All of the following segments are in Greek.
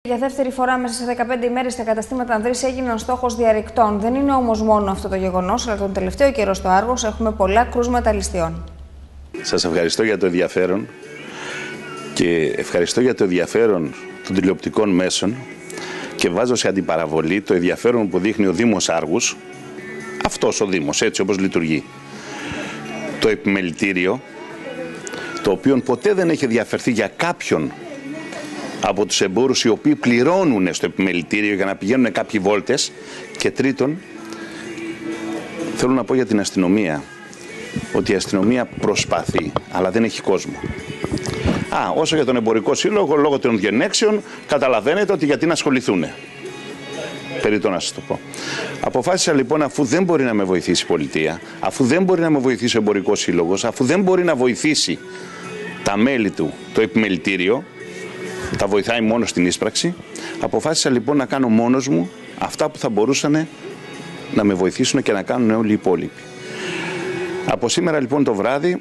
Για δεύτερη φορά μέσα σε 15 ημέρες τα καταστήματα Ανδρής έγιναν στόχος διαρρηκτών. Δεν είναι όμως μόνο αυτό το γεγονός, αλλά τον τελευταίο καιρό στο Άργος έχουμε πολλά κρούσματα ληστείων. Σας ευχαριστώ για το ενδιαφέρον και ευχαριστώ για το ενδιαφέρον των τηλεοπτικών μέσων και βάζω σε αντιπαραβολή το ενδιαφέρον που δείχνει ο Δήμος Άργους, αυτός ο Δήμος, έτσι όπως λειτουργεί. Το επιμελητήριο, το οποίο ποτέ δεν έχει διαφερθεί για κάποιον από τους εμπόρους οι οποίοι πληρώνουν στο επιμελητήριο για να πηγαίνουν κάποιοι βόλτες. Και τρίτον, θέλω να πω για την αστυνομία, ότι η αστυνομία προσπαθεί, αλλά δεν έχει κόσμο. Όσο για τον εμπορικό σύλλογο, λόγω των διενέξεων, καταλαβαίνετε ότι γιατί να ασχοληθούν. Περιττό να σας το πω. Αποφάσισα λοιπόν, αφού δεν μπορεί να με βοηθήσει η πολιτεία, αφού δεν μπορεί να με βοηθήσει ο εμπορικός σύλλογος, αφού δεν μπορεί να βοηθήσει τα μέλη του το επιμελητήριο, τα βοηθάει μόνο στην ίσπραξη, αποφάσισα λοιπόν να κάνω μόνος μου αυτά που θα μπορούσαν να με βοηθήσουν και να κάνουν όλοι οι υπόλοιποι. Από σήμερα λοιπόν το βράδυ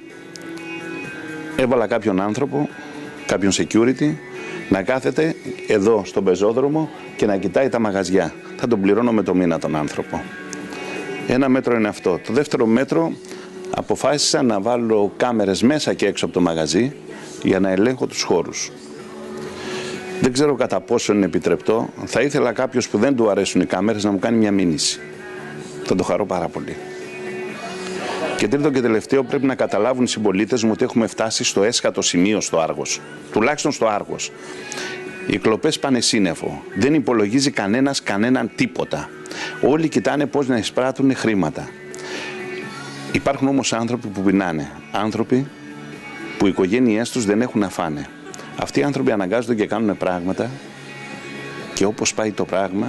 έβαλα κάποιον άνθρωπο, κάποιον security, να κάθεται εδώ στον πεζόδρομο και να κοιτάει τα μαγαζιά. Θα τον πληρώνω με το μήνα τον άνθρωπο. Ένα μέτρο είναι αυτό. Το δεύτερο μέτρο, αποφάσισα να βάλω κάμερες μέσα και έξω από το μαγαζί για να ελέγχω τους χώρους. Δεν ξέρω κατά πόσο είναι επιτρεπτό. Θα ήθελα κάποιος που δεν του αρέσουν οι κάμερες να μου κάνει μια μήνυση. Θα το χαρώ πάρα πολύ. Και τρίτο και τελευταίο, πρέπει να καταλάβουν οι συμπολίτες μου ότι έχουμε φτάσει στο έσχατο σημείο στο Άργος. Τουλάχιστον στο Άργος. Οι κλοπές πάνε σύννεφο. Δεν υπολογίζει κανένας κανέναν τίποτα. Όλοι κοιτάνε πώς να εισπράττουν χρήματα. Υπάρχουν όμως άνθρωποι που πεινάνε. Άνθρωποι που οι οικογένειές τους δεν έχουν να φάνε. Αυτοί οι άνθρωποι αναγκάζονται και κάνουν πράγματα και όπως πάει το πράγμα,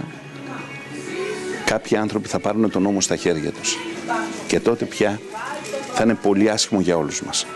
κάποιοι άνθρωποι θα πάρουν τον νόμο στα χέρια τους. Και τότε πια θα είναι πολύ άσχημο για όλους μας.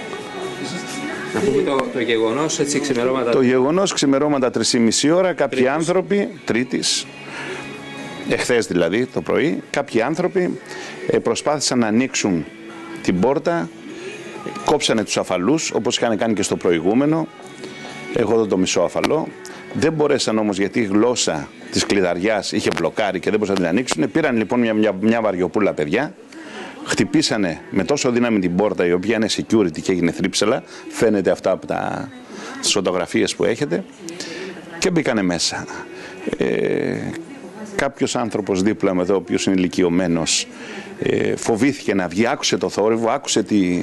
Να πούμε το γεγονός, έτσι ξημερώματα... Το γεγονός ξημερώματα 3,5 ώρα, κάποιοι άνθρωποι, Τρίτης, εχθές δηλαδή το πρωί, κάποιοι άνθρωποι προσπάθησαν να ανοίξουν την πόρτα, κόψανε τους αφαλούς, όπως είχαν κάνει και στο προηγούμενο. Έχω εδώ το μισό αφαλό. Δεν μπορέσαν όμως, γιατί η γλώσσα της κλειδαριάς είχε μπλοκάρει και δεν μπορούσαν να την ανοίξουν. Πήραν λοιπόν μια βαριοπούλα παιδιά, χτυπήσανε με τόσο δύναμη την πόρτα, η οποία είναι security και έγινε θρύψελα. Φαίνεται αυτά από τις φωτογραφίες που έχετε. Και μπήκανε μέσα. Κάποιος άνθρωπος δίπλα με εδώ, ο οποίος είναι ηλικιωμένος, φοβήθηκε να βγει, άκουσε το θόρυβο, άκουσε τη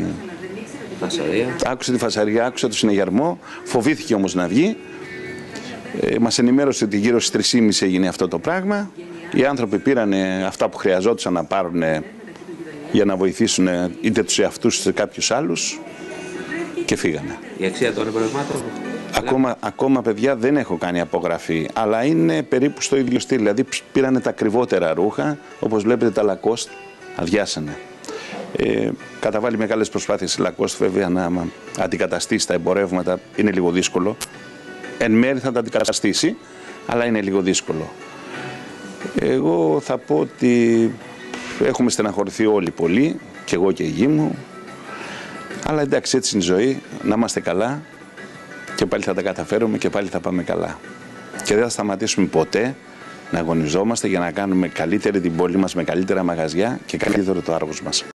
φασαρία, άκουσε το συνεγερμό, φοβήθηκε όμως να βγει. Μας ενημέρωσε ότι γύρω στις 3,5 έγινε αυτό το πράγμα. Οι άνθρωποι πήραν αυτά που χρειαζόντουσαν να πάρουν για να βοηθήσουν είτε τους εαυτούς είτε κάποιους άλλους και φύγανε. Η αξία των εμπορευμάτων? Ακόμα παιδιά δεν έχω κάνει απογραφή, αλλά είναι περίπου στο ίδιο στυλ. Δηλαδή πήρανε τα ακριβότερα ρούχα, όπως βλέπετε τα Lacoste αδειάσανε. Καταβάλει μεγάλες προσπάθειες η Lacoste βέβαια να αντικαταστήσει τα εμπορεύματα, είναι λίγο δύσκολο. Εν μέρει θα τα αντικαταστήσει, αλλά είναι λίγο δύσκολο. Εγώ θα πω ότι έχουμε στεναχωρηθεί όλοι πολύ, και εγώ και η γη μου, αλλά εντάξει, έτσι είναι η ζωή, να είμαστε καλά και πάλι θα τα καταφέρουμε και πάλι θα πάμε καλά. Και δεν θα σταματήσουμε ποτέ να αγωνιζόμαστε για να κάνουμε καλύτερη την πόλη μας με καλύτερα μαγαζιά και καλύτερο το Άργος μας.